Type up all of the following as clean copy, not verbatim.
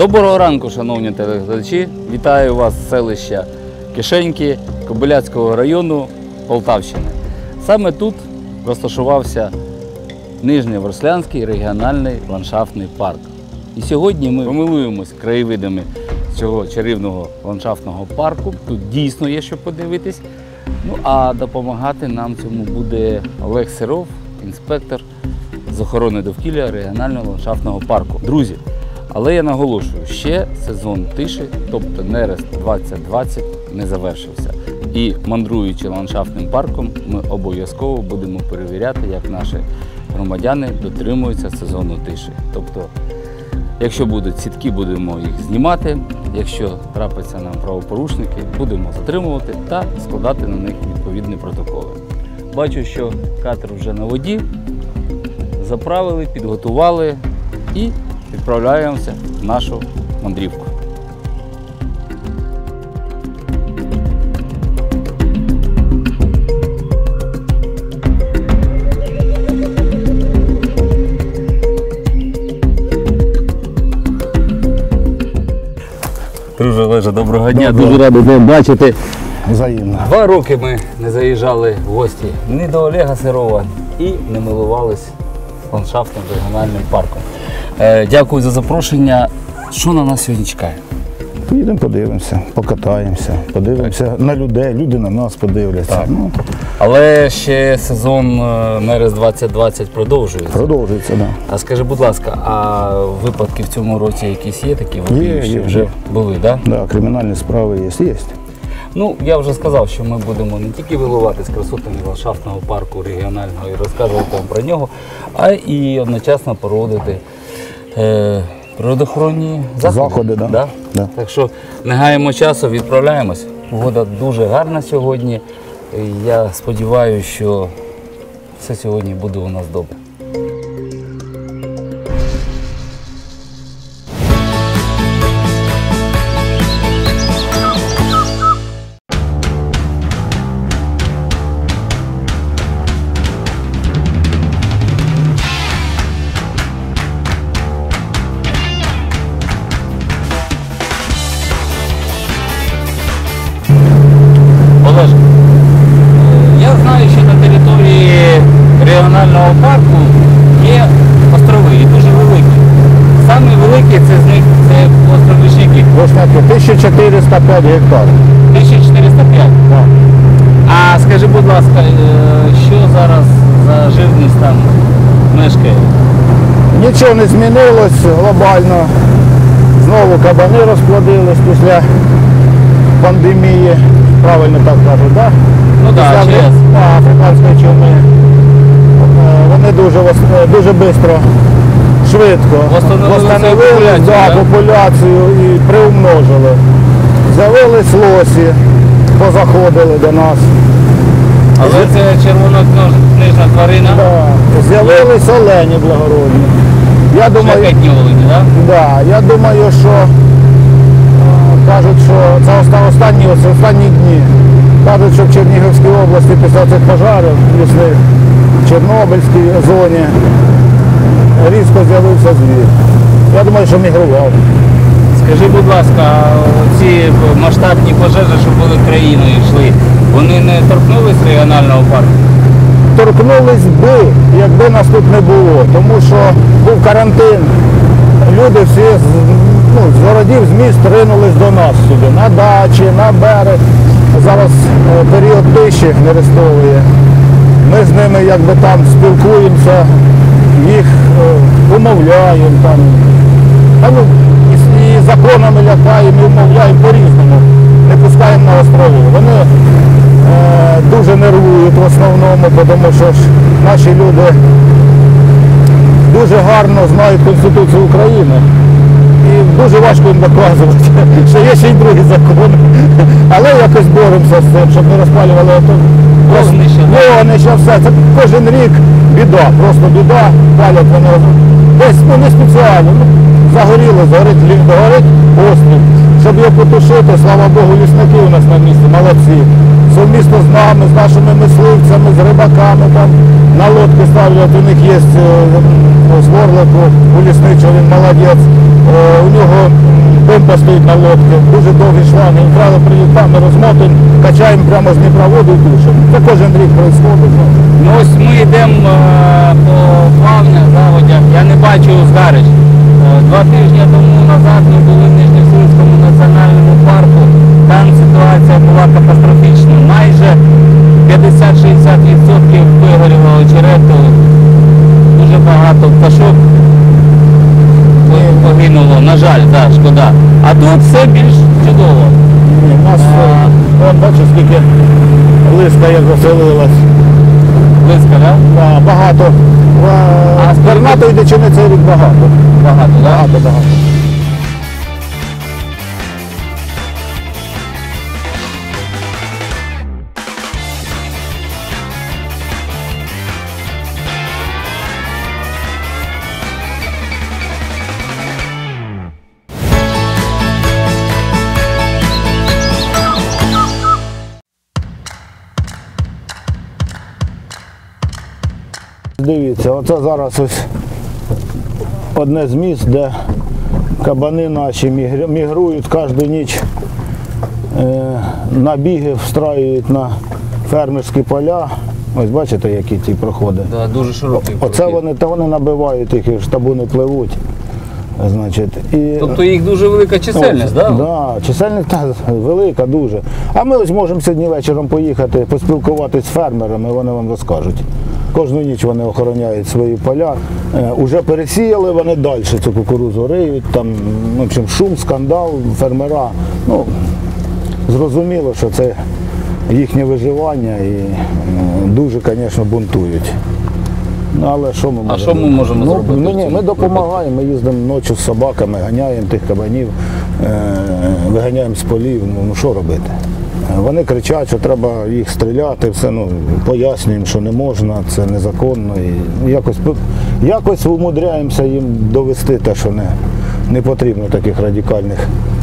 Доброго ранку, шановні телеглядачі! Вітаю вас з селища Кишеньки Кобиляцького району Полтавщини. Саме тут розташувався Нижньоворслянський регіональний ландшафтний парк. І сьогодні ми помилуємось краєвидами цього чарівного ландшафтного парку. Тут дійсно є що подивитись. Ну а допомагати нам цьому буде Олег Сиров, інспектор з охорони довкілля регіонального ландшафтного парку. Друзі, але я наголошую, ще сезон тиші, тобто нерест 2020 не завершився. І мандруючи ландшафтним парком, ми обов'язково будемо перевіряти, як наші громадяни дотримуються сезону тиші. Тобто, якщо будуть сітки, будемо їх знімати, якщо трапляться нам правопорушники, будемо затримувати та складати на них відповідні протоколи. Бачу, що катер вже на воді, заправили, підготували і відправляємося в нашу мандрівку. Друже Олеже, доброго дня. Дуже радий тебе бачити. Взаємно. 2 роки ми не заїжджали в гості ні до Олега Сирова і не милувались ландшафтним регіональним парком. Дякую за запрошення. Що на нас сьогодні чекає? Поїдемо, подивимося, покатаємося, подивимося на людей, люди на нас подивляться. Так. Але ще сезон нерест 2020 продовжується. Продовжується, так. Да. А скажи, будь ласка, а випадки в цьому році якісь є такі? Є. Вже були, так? Да? Так, кримінальні справи є. Ну, я вже сказав, що ми будемо не тільки вилуватись красотами ландшафтного парку регіонального і розказувати вам про нього, а і одночасно проводити природоохоронні заходи. Да. Да? Да. Так що не гаємо часу, відправляємось. Погода дуже гарна сьогодні. Я сподіваюся, що все сьогодні буде у нас добре. Олеже, я знаю, що на території регіонального парку є острови і дуже великі. Самі великі з них це остров Вишняків. 1405 гектарів. 1405. Так. А скажи, будь ласка, що зараз за живність там мешкає? Нічого не змінилось глобально. Знову кабани розплодились після пандемії. Правильно так кажуть, так? Ну так, через африканської чуми. Вони дуже швидко, швидко восстановили популяцію і приумножили. З'явились лосі, позаходили до нас. Але це червонокнижна тварина? Да. З'явились олені благородні. Я думаю, шляхетні олені, так? Да, я думаю, що кажуть, що це останні дні. Кажуть, що в Чернігівській області після цих пожарів, лісних, в Чорнобильській зоні, різко з'явився звір. Я думаю, що мігрував. Скажи, будь ласка, ці масштабні пожежі, що були країною йшли, вони не торкнулись регіонального парку? Торкнулись би, якби нас тут не було, тому що був карантин. Люди всі з городів, з міст ринулись до нас сюди, на дачі, на берег. Зараз період тиші нерестової. Ми з ними якби там спілкуємося, їх умовляємо там. І законами лякаємо, і умовляємо по-різному. Не пускаємо на острови. Вони дуже нервують в основному, тому що ж наші люди дуже гарно знають Конституцію України. І дуже важко їм доказувати, що є ще й другі закони. Але якось боремося з цим, щоб не розпалювали вогнище, все. Це кожен рік біда, просто біда, палять вони десь, не спеціально. Загоріло, горить острів. Щоб його потушити, слава Богу, лісники у нас на місці, молодці. Совмісно з нами, з нашими мисливцями, з рибаками, там на лодки ставлять, у них є з Ворлику, у лісничого, він молодець. у нього помпа стоїть на лодці, дуже довгі шланги, брали прилітами, розмотуємо, качаємо прямо з Дніпроводу і душимо. Це кожен рік відбувається. Ну ось ми йдемо по плавнях, заводях, я не бачу згарищ. 2 тижні тому назад ми були в Нижньосинському національному парку, там ситуація була катастрофічна. Майже 50-60% вигоріло очерету, дуже багато пташок загинуло, на жаль, так, шкода. А тут все більш чудово. У нас, бачиш, скільки лиска як заселилась. Близько, так? Да, багато. А З пернатої дичини цей рік багато. Багато, так? Багато. Дивіться, оце зараз ось одне з місць, де кабани наші мігрують кожну ніч, набіги встраюють на фермерські поля. Ось бачите, які ті проходи. Да, дуже широкий. Оце вони набивають їх, і штабуни пливуть. Значить, і... Тобто їх дуже велика чисельність, так? Да, чисельність велика дуже. А ми ось можемо сьогодні вечором поїхати, поспілкуватися з фермерами, вони вам розкажуть. Кожну ніч вони охороняють свої поля. Уже пересіяли вони далі цю кукурудзу риють, там, в общем, шум, скандал, фермера. Ну, зрозуміло, що це їхнє виживання і дуже, звісно, бунтують. Ну, але що ми можемо? А що ми можемо зробити? Ми допомагаємо, ми їздимо ночі з собаками, ганяємо тих кабанів, виганяємо з полів, ну що робити? Вони кричать, що треба їх стріляти, все, ну, пояснюємо, що не можна, це незаконно. І якось умудряємося їм довести те, що не потрібно таких радикальних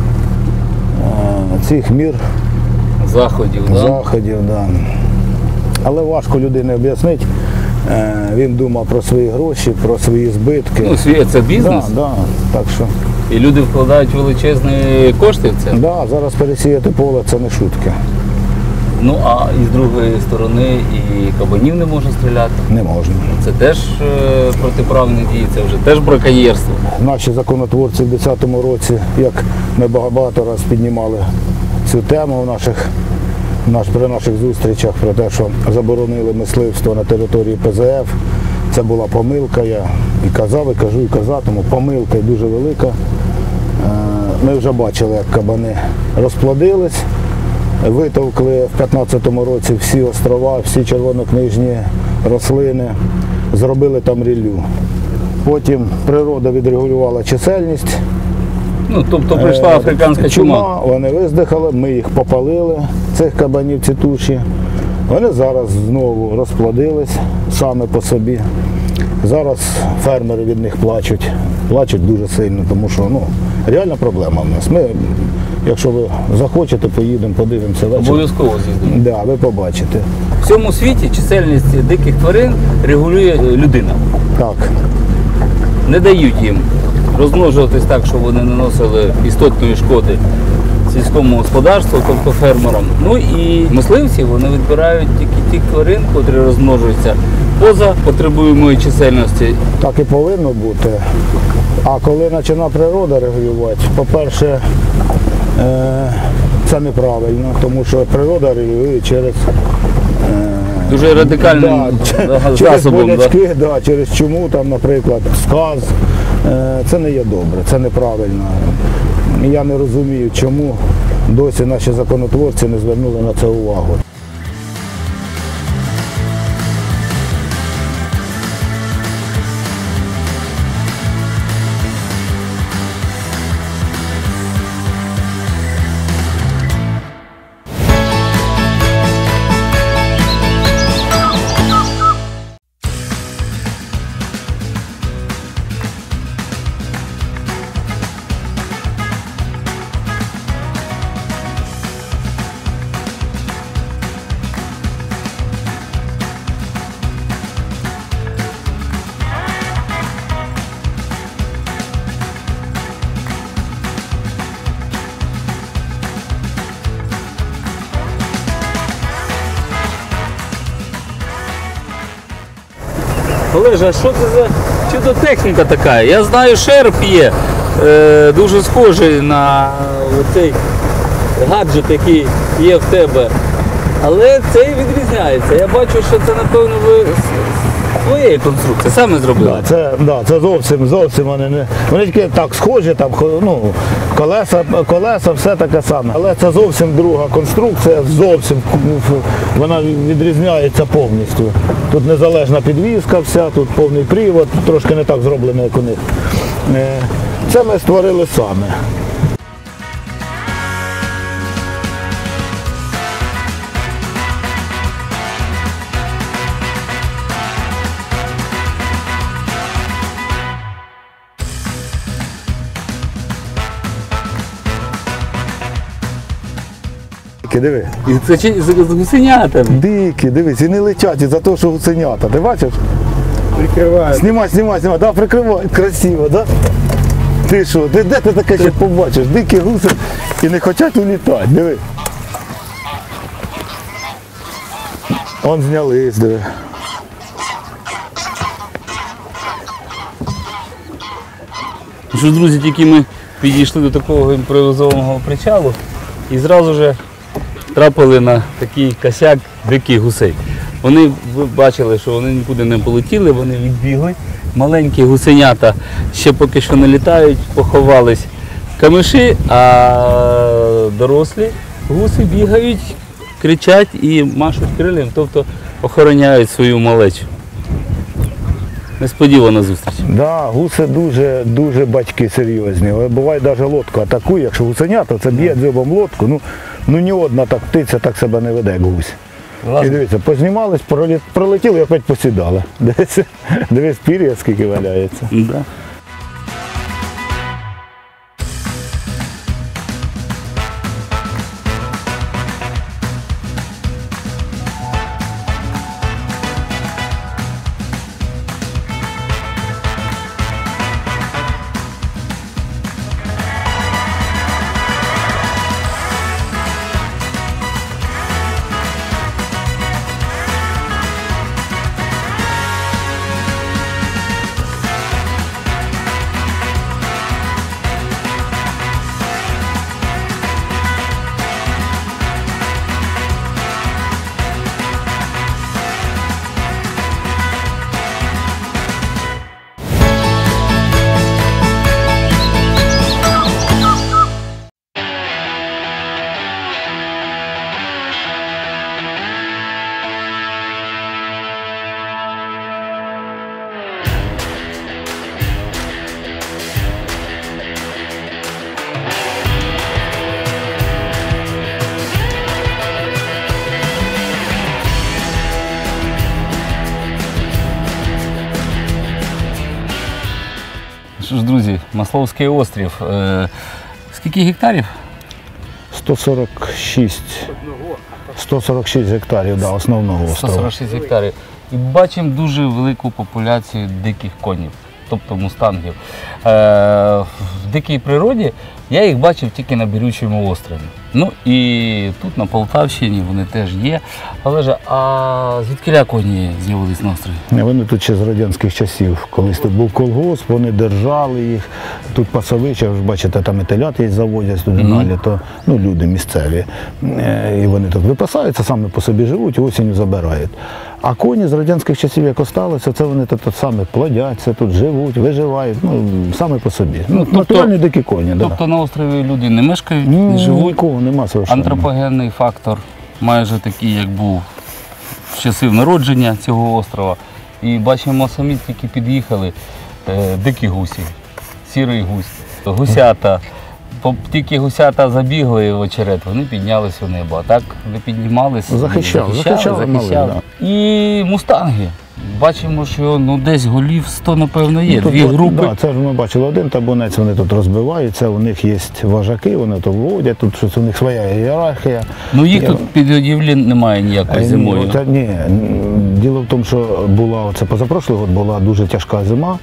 цих мір. Заходів, Да. Але важко людині об'яснити. Він думав про свої гроші, про свої збитки. Ну, це бізнес. Да. Так що. І люди вкладають величезні кошти в це. Да, зараз пересіяти поле це не шутки. Ну, а із другої сторони і кабанів не можна стріляти. Не можна. Це теж протиправні дії, це вже теж браконьєрство. Наші законотворці в 2010 році, як ми багато разів піднімали цю тему при наших зустрічах про те, що заборонили мисливство на території ПЗФ. Це була помилка, я і казав, і кажу, і казатиму. Помилка і дуже велика. Ми вже бачили, як кабани розплодились, витовкли в 2015 році всі острова, всі червонокнижні рослини, зробили там ріллю. Потім природа відрегулювала чисельність. Ну, тобто прийшла африканська чума. Вони виздихали, ми їх попалили, цих кабанів, ці туші. Вони зараз знову розплодились саме по собі. Зараз фермери від них плачуть дуже сильно, тому що реальна проблема в нас. Ми, якщо ви захочете, поїдемо, подивимося вечором. Обов'язково з'їздимо. Да, ви побачите. В цьому світі чисельність диких тварин регулює людина. Так. Не дають їм розмножуватись так, щоб вони наносили істотної шкоди сільському господарству, тобто фермерам. Ну і мисливці, вони відбирають тільки тих тварин, котрі розмножуються поза потребуємої чисельності. Так і повинно бути. А коли починає природа регулювати, по-перше, це неправильно, тому що природа регулює через дуже радикальним через засобом. болячки, через чуму, там, наприклад, сказ. Це не є добре, це неправильно. Я не розумію, чому досі наші законотворці не звернули на це увагу. Олеже, а що це за чудо-техніка така? Я знаю, шерп є, дуже схожий на цей гаджет, який є в тебе. Але цей відрізняється. Я бачу, що це, напевно, ви своєї конструкції саме зробили. Це зовсім вони не. Вони тільки так схожі, там, ну, колеса, все таке саме. Але це зовсім друга конструкція, зовсім вона відрізняється повністю. Тут незалежна підвізка вся, тут повний привод, трошки не так зроблено, як у них. Це ми створили самі. Диви. І це з гусенятами. Дикі, дивись, і не летять із-за того, що гусенята. Ти бачиш? Прикривають. Знімай. Да, прикривають. Красиво, да? Ти що, де ти таке ще побачиш? Дикі гуси і не хочуть улітати. Диви. Он знялись, диви. Ну що, друзі, тільки ми підійшли до такого імпровізованого причалу і зразу ж трапили на такий косяк диких гусей. Вони, ви бачили, що вони нікуди не полетіли, вони відбігли. Маленькі гусенята ще поки що не літають, поховались в камиші, а дорослі гуси бігають, кричать і машуть крилем, тобто охороняють свою малечу. Несподівана зустріч. Да, гуси дуже батьки серйозні. Буває навіть лодку атакує, якщо гусенята, це б'є дзьобом лодку. Ну ні одна так птиця так себе не веде, як гусь. І дивіться, познімались, пролетіли і опять посідали. Дивись, пір'я скільки валяється. Да. Що ж, друзі, Масловський острів. Скільки гектарів? 146 гектарів, да, основного острова. 146 гектарів. І бачимо дуже велику популяцію диких конів, тобто мустангів. В дикій природі я їх бачив тільки на Бірючому острові. Ну і тут на Полтавщині вони теж є. Але ж, а звідкиля коні з'явились на острові? Вони тут ще з радянських часів. Колись тут був колгосп, вони держали їх. Тут пасовища, ви ж бачите, там і телят є, заводять туди на літо. Ну, люди місцеві. І вони тут випасаються, саме по собі живуть і осінню забирають. А коні з радянських часів, як осталися, це вони тут саме плодяться, тут живуть, виживають, ну, саме по собі. Ну, натуральні дикі коні. Тобто на острові люди не мешкають, не не живуть? Нікого нема совершенно. Антропогенний фактор майже такий, як був з часів народження цього острова. І бачимо, самі тільки під'їхали дикі гусі, сірий гусь, гусята. Тільки гусята забігли в очерет, вони піднялися в небо, а так не піднімалися, захищали. Да. І мустанги. Бачимо, що ну, десь голів 100, напевно, є, Ну, дві групи. Да, це ж ми бачили один табунець, вони тут розбиваються, у них є вожаки, вони тут водять, тут щось у них своя ієрархія. Ну їх тут підгодівлі немає ніякої зимою. Ні, діло в тому, що була, це позапрошлий год була дуже тяжка зима,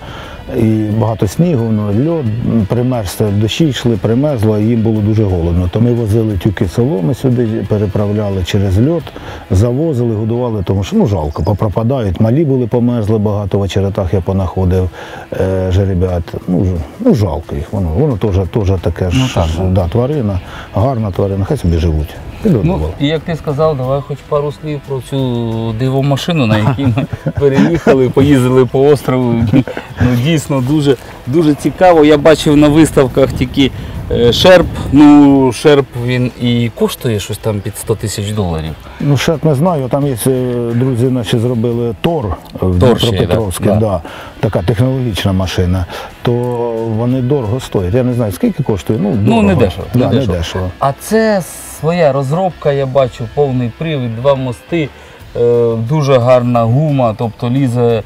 і багато снігу, ну, льод, примерз, дощі йшли, примерзло, і їм було дуже голодно. То ми возили тюки соломи сюди, переправляли через льод, завозили, годували, тому що ну, жалко, попропадають. Малі були, померзли багато, в очеретах я понаходив жеребят. Ну, жалко їх, воно теж таке ж, да, тварина, гарна тварина, хай собі живуть. Ну, і як ти сказав, давай хоч пару слів про цю дивомашину, на якій ми переїхали, поїздили по острову. Ну, дійсно, дуже цікаво. Я бачив на виставках тільки шерп. Ну, шерп він і коштує щось там під $100 000. Ну, шерп не знаю, там є, друзі наші зробили Тор в Дніпропетровську, да. Така технологічна машина, то вони дорого стоять. Я не знаю, скільки коштує, ну не дешево. Да, не дешево. А це своя розробка, я бачу, повний привід, 2 мости, дуже гарна гума, тобто лізе,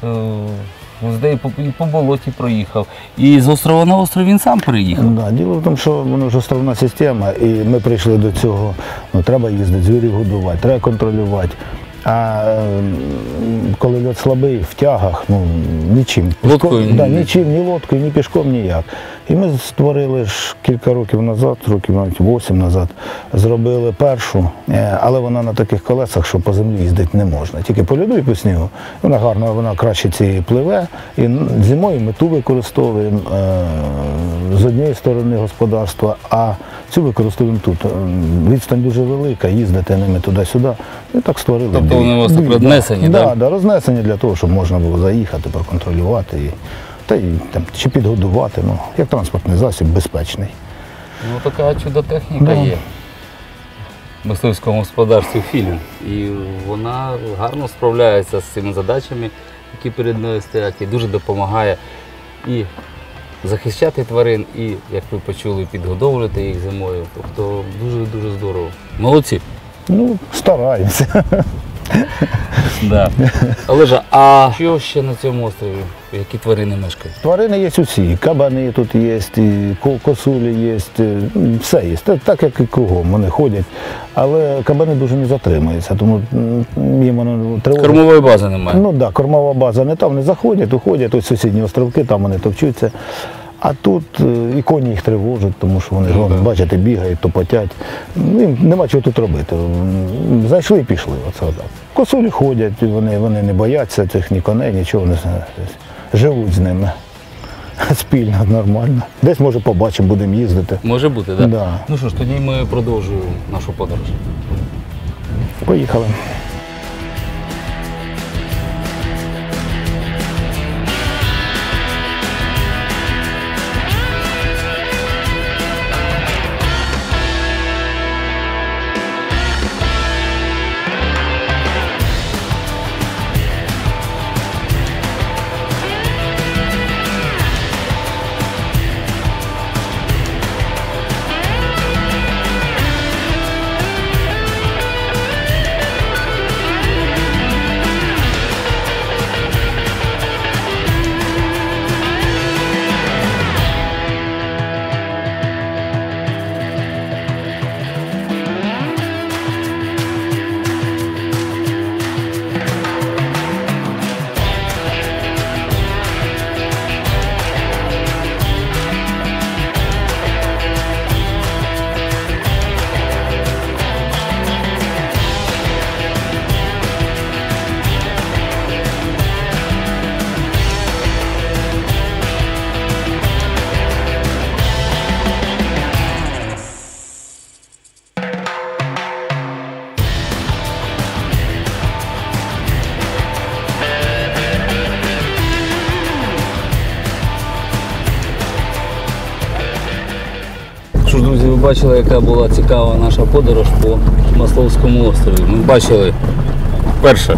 по болоті проїхав. І з острова на остров він сам переїхав. Да, діло в тому, що воно ж островна система, і ми прийшли до цього, треба їздити, звірів годувати, треба контролювати. А коли льод слабий, в тягах, нічим. Нічим, ні лодкою, ні пішком, ніяк. І ми створили ж кілька років назад, років навіть 8 назад, зробили першу, але вона на таких колесах, що по землі їздити не можна. Тільки по льоду і по снігу. Вона гарна, вона краще цієї пливе. І зимою ми ту використовуємо з однієї сторони господарства, а цю використовуємо тут. Відстань дуже велика, їздити ними туди-сюди. І так створили. Тобто вони у вас так рознесені, так? Так, рознесені для того, щоб можна було заїхати, проконтролювати. Та й там, чи підгодувати, як транспортний засіб, безпечний. Ну така чудо-техніка є в мисливському господарстві фільм. І вона гарно справляється з цими задачами, які перед нею стоять, і дуже допомагає і захищати тварин, і, як ви почули, підгодовувати їх зимою. Тобто дуже-дуже здорово. Молодці. Стараємося. Да. Олежа, а що ще на цьому острові? Які тварини мешкають? Тварини є усі. Кабани тут є, і косулі є, все є. Так, як і кругом вони ходять. Але кабани дуже не затримуються, тому їм воно тривожить. Кормової бази немає? Ну так, кормова база не там, вони заходять, уходять, ось сусідні островки, там вони товчуться. А тут і коні їх тривожать, тому що вони, бачите, бігають, топотять. Їм нема чого тут робити. Зайшли і пішли. Оце так. Косулі ходять, вони не бояться цих ні коней, нічого не знають. Живуть з ними. Спільно, нормально. Десь, може, побачимо, будемо їздити. Може бути, так? Да. Ну що ж, тоді ми продовжуємо нашу подорож. Поїхали. Що ж, друзі, ви бачили, яка була цікава наша подорож по Масловському острові. Ми бачили, перше,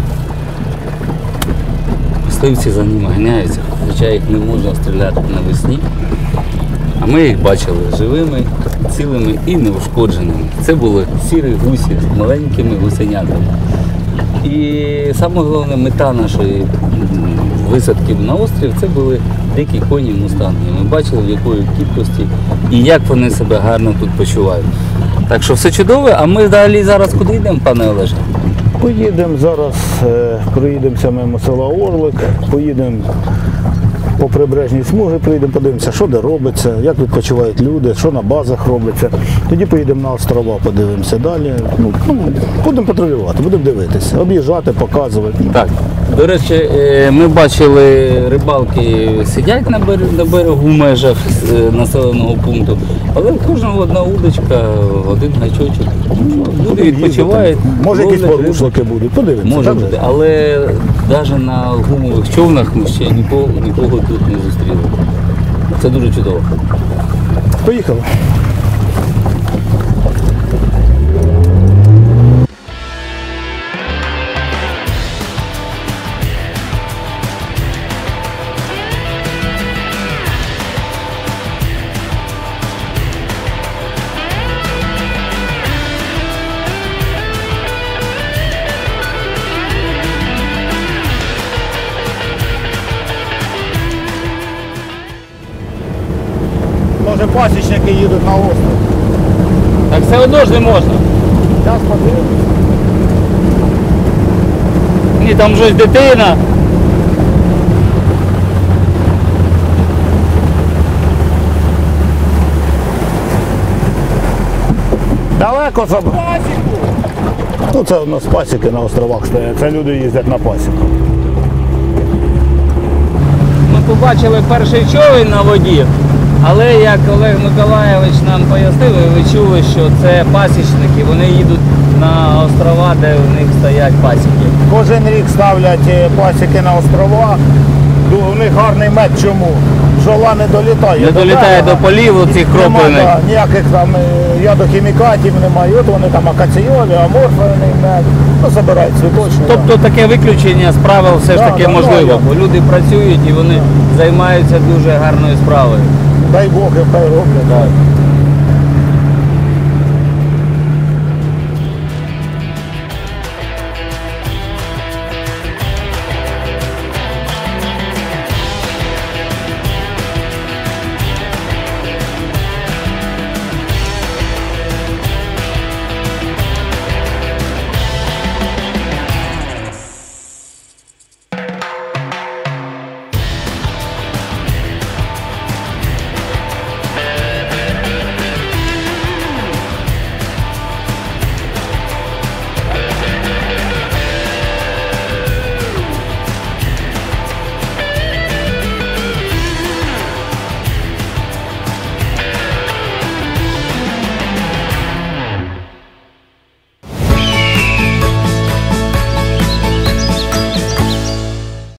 мисливці за ними ганяються, хоча їх не можна стріляти навесні. А ми їх бачили живими, цілими і неушкодженими. Це були сірі гусі з маленькими гусенятами. І саме головне, мета нашої висадки на острів – це були дикі коні мустанги. Ми бачили, в якої кількості і як вони себе гарно тут почувають. Так що все чудове, а ми далі зараз куди йдемо, пане Олеже? Поїдемо зараз, проїдемося мимо села Орлик, поїдемо по прибережній смузі приїдемо, подивимося, що де робиться, як відпочивають люди, що на базах робиться. Тоді поїдемо на острова, подивимося далі. Будемо патрулювати, будемо дивитися, об'їжджати, показувати. Так. До речі, ми бачили, рибалки сидять на берегу в межах населеного пункту, але в кожного одна удочка, один гачочок. Люди відпочивають. Може якісь ловлять рибу. порушники будуть, подивимося. Може так же? бути, але навіть на гумових човнах ми ще нікого тут не зустріли. Це дуже чудово. Поїхали. Може пасічники їдуть на остров. Так все одно ж не можна. Зараз подивимося. Ні, там щось дитина. Далеко забрати. Ну це у нас пасіки на островах стоять, це люди їздять на пасіку. Ми побачили перший човен на воді, але як Олег Миколайович нам пояснив, ви чули, що це пасічники, вони їдуть на острова, де у них стоять пасіки. Кожен рік ставлять пасіки на островах. У них гарний мед чому? Бджола не долітає. Не долітає до полів оцих кроплених. Немає ніяких там ядохімікатів немає. От вони там акаціолі, аморфний мед. Ну, забирають цвіточні. Тобто таке виключення з правил все ж Да, таки да, можливо, да. бо люди працюють і вони займаються дуже гарною справою. Дай Бог, і хай роблять.